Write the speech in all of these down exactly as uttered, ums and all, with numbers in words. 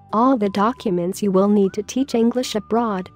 all the documents you will need to teach English abroad.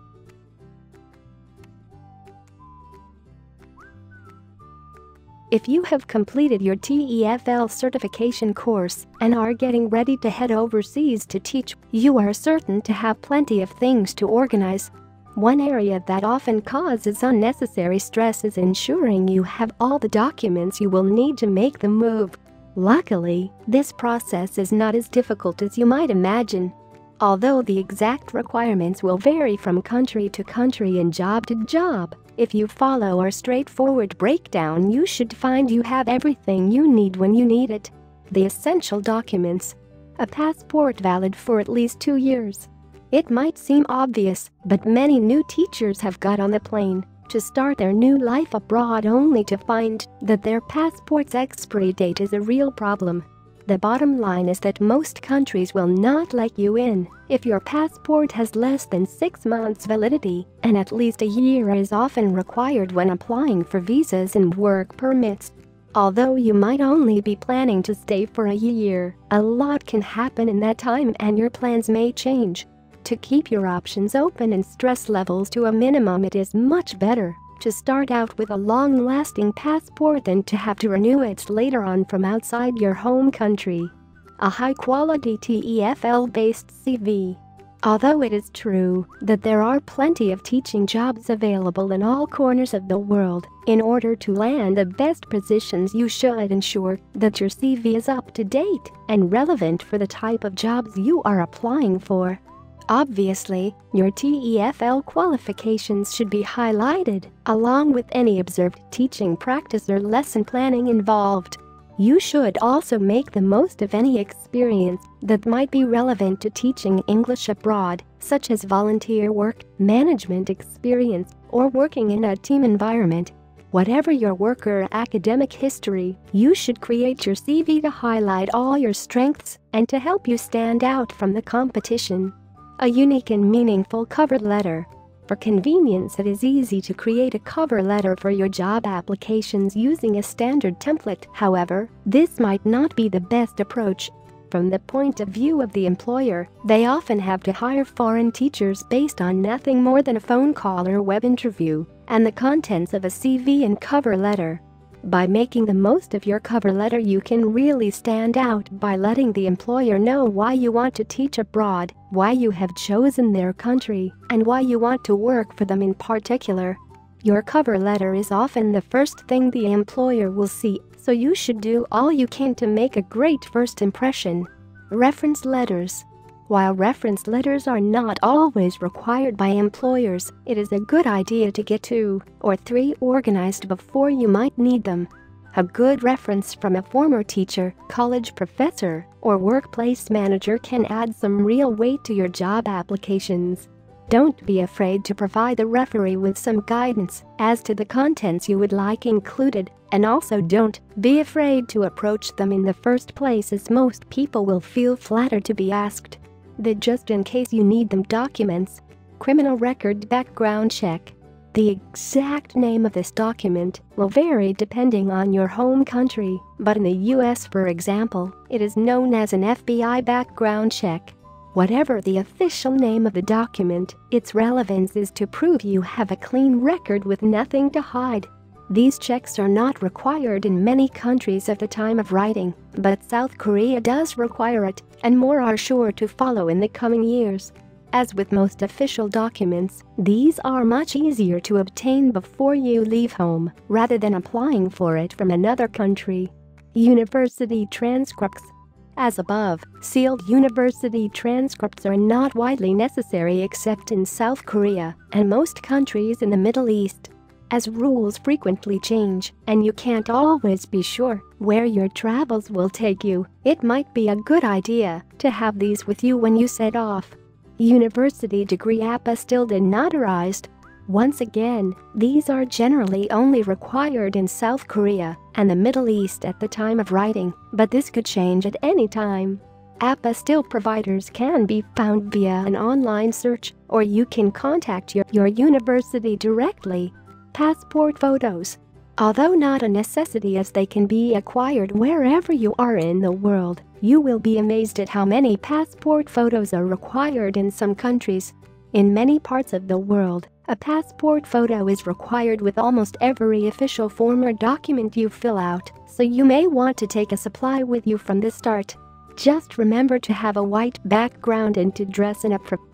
If you have completed your T E F L certification course and are getting ready to head overseas to teach, you are certain to have plenty of things to organize. One area that often causes unnecessary stress is ensuring you have all the documents you will need to make the move. Luckily, this process is not as difficult as you might imagine. Although the exact requirements will vary from country to country and job to job, if you follow our straightforward breakdown, you should find you have everything you need when you need it. The essential documents. A passport valid for at least two years. It might seem obvious, but many new teachers have got on the plane to start their new life abroad only to find that their passport's expiry date is a real problem. The bottom line is that most countries will not let you in if your passport has less than six months validity, and at least a year is often required when applying for visas and work permits. Although you might only be planning to stay for a year, a lot can happen in that time and your plans may change. To keep your options open and stress levels to a minimum, it is much better to start out with a long-lasting passport than to have to renew it later on from outside your home country. A high-quality T E F L-based C V. Although it is true that there are plenty of teaching jobs available in all corners of the world, in order to land the best positions you should ensure that your C V is up to date and relevant for the type of jobs you are applying for. Obviously, your T E F L qualifications should be highlighted, along with any observed teaching practice or lesson planning involved. You should also make the most of any experience that might be relevant to teaching English abroad, such as volunteer work, management experience, or working in a team environment. Whatever your work or academic history, you should create your C V to highlight all your strengths and to help you stand out from the competition. A unique and meaningful cover letter. For convenience, it is easy to create a cover letter for your job applications using a standard template. However, this might not be the best approach. From the point of view of the employer, they often have to hire foreign teachers based on nothing more than a phone call or web interview and the contents of a C V and cover letter. By making the most of your cover letter, you can really stand out by letting the employer know why you want to teach abroad, why you have chosen their country, and why you want to work for them in particular. Your cover letter is often the first thing the employer will see, so you should do all you can to make a great first impression. Reference letters. While reference letters are not always required by employers, it is a good idea to get two or three organized before you might need them. A good reference from a former teacher, college professor, or workplace manager can add some real weight to your job applications. Don't be afraid to provide the referee with some guidance as to the contents you would like included, and also don't be afraid to approach them in the first place, as most people will feel flattered to be asked. The just in case you need them documents. Criminal record background check. The exact name of this document will vary depending on your home country, but in the U S, for example, it is known as an F B I background check. Whatever the official name of the document, its relevance is to prove you have a clean record with nothing to hide. These checks are not required in many countries at the time of writing, but South Korea does require it, and more are sure to follow in the coming years. As with most official documents, these are much easier to obtain before you leave home, rather than applying for it from another country. University transcripts. As above, sealed university transcripts are not widely necessary except in South Korea and most countries in the Middle East. As rules frequently change and you can't always be sure where your travels will take you, it might be a good idea to have these with you when you set off. University degree apostilled and notarized. Once again, these are generally only required in South Korea and the Middle East at the time of writing, but this could change at any time. Apostille providers can be found via an online search, or you can contact your, your university directly. Passport photos. Although not a necessity as they can be acquired wherever you are in the world, you will be amazed at how many passport photos are required in some countries. In many parts of the world, a passport photo is required with almost every official form or document you fill out, so you may want to take a supply with you from the start. Just remember to have a white background and to dress in a pro-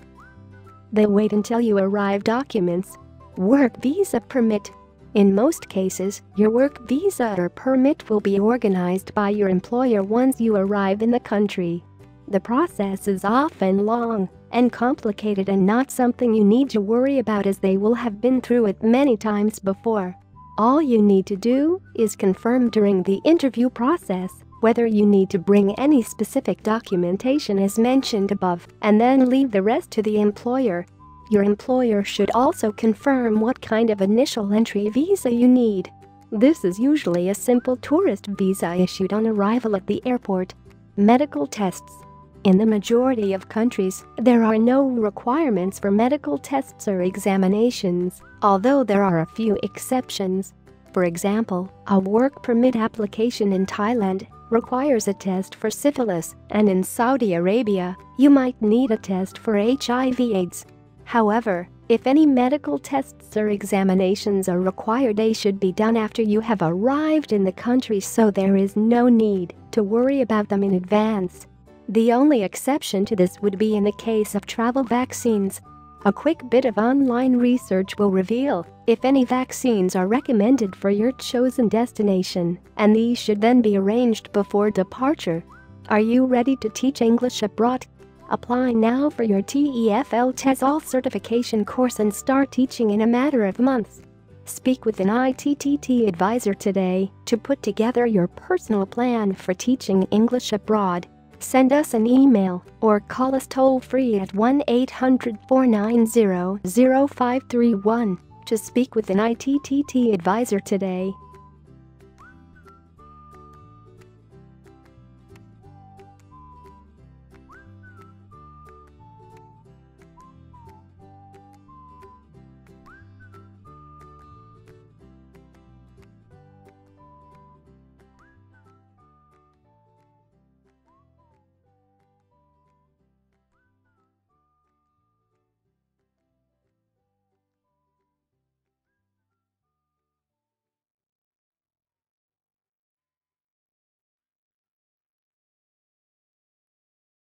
They wait until you arrive documents. Work visa permit. In most cases, your work visa or permit will be organized by your employer once you arrive in the country. The process is often long and complicated and not something you need to worry about as they will have been through it many times before. All you need to do is confirm during the interview process whether you need to bring any specific documentation as mentioned above, and then leave the rest to the employer. Your employer should also confirm what kind of initial entry visa you need. This is usually a simple tourist visa issued on arrival at the airport. Medical tests. In the majority of countries, there are no requirements for medical tests or examinations, although there are a few exceptions. For example, a work permit application in Thailand requires a test for syphilis, and in Saudi Arabia, you might need a test for H I V/AIDS. However, if any medical tests or examinations are required, they should be done after you have arrived in the country, so there is no need to worry about them in advance. The only exception to this would be in the case of travel vaccines. A quick bit of online research will reveal if any vaccines are recommended for your chosen destination, and these should then be arranged before departure. Are you ready to teach English abroad? Apply now for your T E F L TESOL certification course and start teaching in a matter of months. Speak with an I T T T advisor today to put together your personal plan for teaching English abroad. Send us an email or call us toll-free at one eight hundred, four nine zero, zero five three one to speak with an I T T T advisor today.